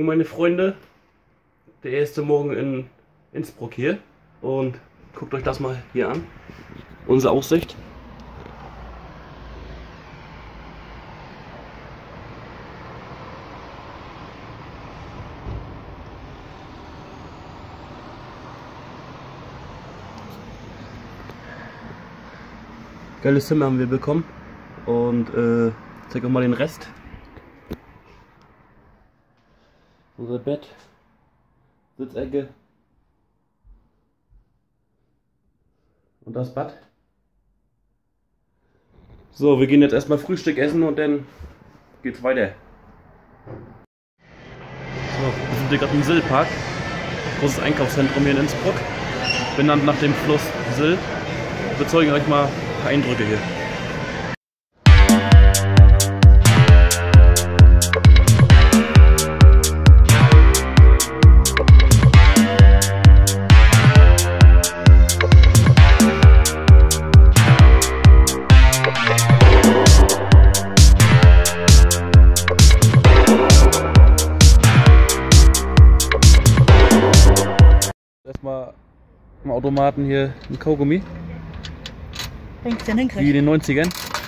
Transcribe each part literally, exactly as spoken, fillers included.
Morgen, meine Freunde. Der erste Morgen in Innsbruck hier. Und guckt euch das mal hier an. Unsere Aussicht. Geiles Zimmer haben wir bekommen. Und äh, zeig euch mal den Rest. Unser Bett, Sitzecke und das Bad. So, wir gehen jetzt erstmal Frühstück essen und dann geht's weiter. So, wir sind hier gerade im Sill-Park, großes Einkaufszentrum hier in Innsbruck, benannt nach dem Fluss Sill. Wir zeigen euch mal ein paar Eindrücke hier. Erstmal am Automaten hier ein Kaugummi. Denkst du, den Wie in den neunzigern.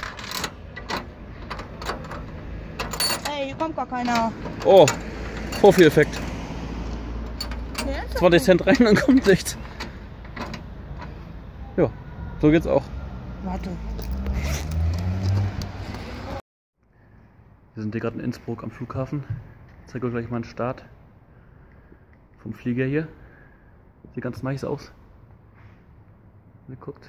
Ey, hier kommt gar keiner. Oh, Vorführeffekt. Ja, zwanzig Cent rein, dann kommt nichts. Ja, so geht's auch. Warte. Wir sind hier gerade in Innsbruck am Flughafen. Ich zeige euch gleich mal einen Start vom Flieger hier. Sieht ganz nice aus. Ihr guckt.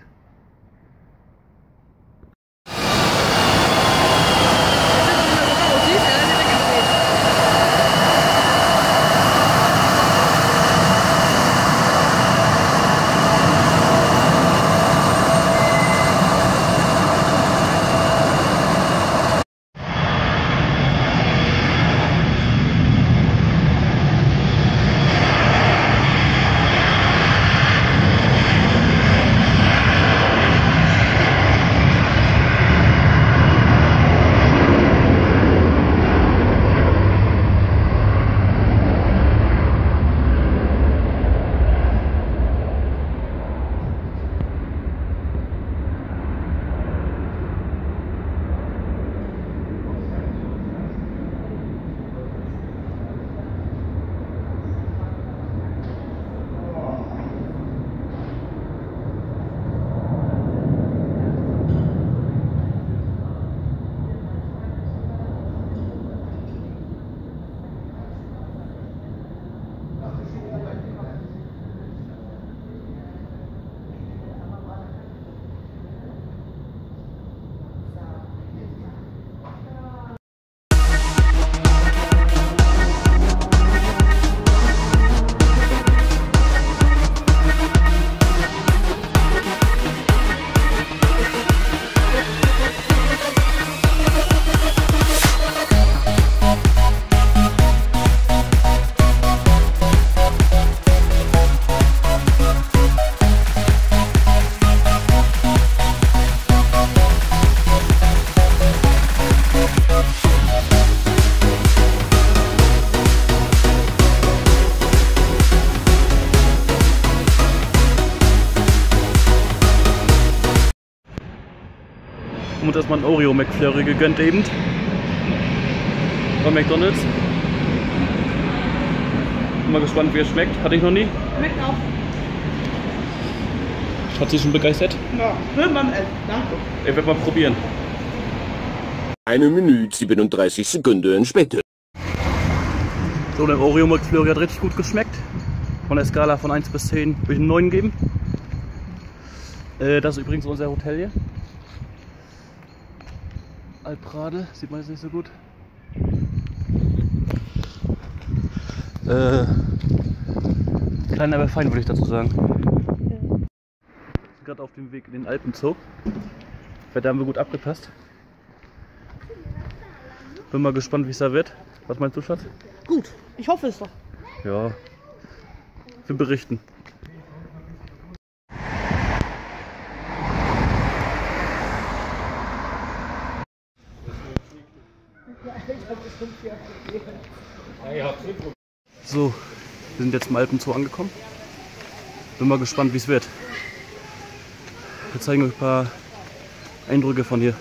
Und erstmal ein Oreo McFlurry gegönnt eben. Bei McDonald's. Bin mal gespannt, wie es schmeckt. Hatte ich noch nie. Schmeckt auch. Hat sie schon begeistert? Ja, schön beim Essen. Danke. Ich werde mal probieren. Eine Minute siebenunddreißig Sekunden später. So, der Oreo McFlurry hat richtig gut geschmeckt. Von der Skala von eins bis zehn würde ich einen neun geben. Äh, das ist übrigens unser Hotel hier. Alprade, sieht man jetzt nicht so gut. Äh, klein, aber fein, würde ich dazu sagen. Wir sind gerade auf dem Weg in den Alpenzoo. Da haben wir gut abgepasst. Bin mal gespannt, wie es da wird. Was meinst du, Schatz? Gut, ich hoffe es doch. Ja, wir berichten. Ja, jetzt im Alpenzoo angekommen. Bin mal gespannt, wie es wird. Wir zeigen euch ein paar Eindrücke von hier.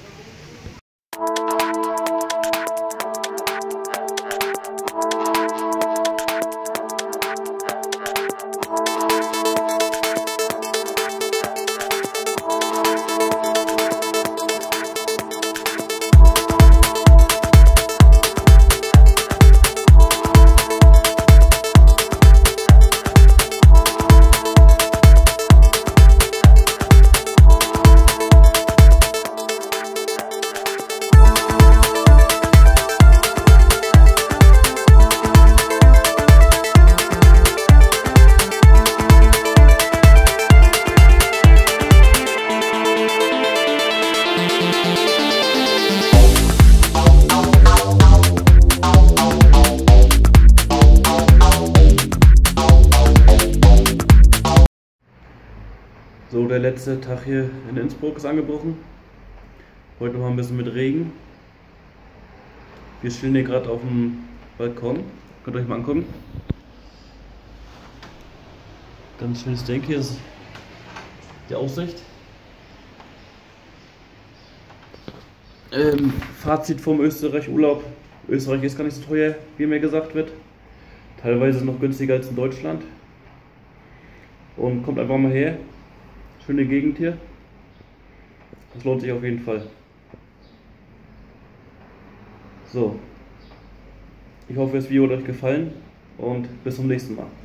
So, der letzte Tag hier in Innsbruck ist angebrochen. Heute noch mal ein bisschen mit Regen. Wir stehen hier gerade auf dem Balkon. Könnt ihr euch mal angucken. Ganz schönes Ding hier ist die Aussicht. Ähm, Fazit vom Österreich-Urlaub. Österreich ist gar nicht so teuer, wie mir gesagt wird. Teilweise noch günstiger als in Deutschland. Und kommt einfach mal her. Schöne Gegend hier. Das lohnt sich auf jeden Fall. So. Ich hoffe, das Video hat euch gefallen und bis zum nächsten Mal.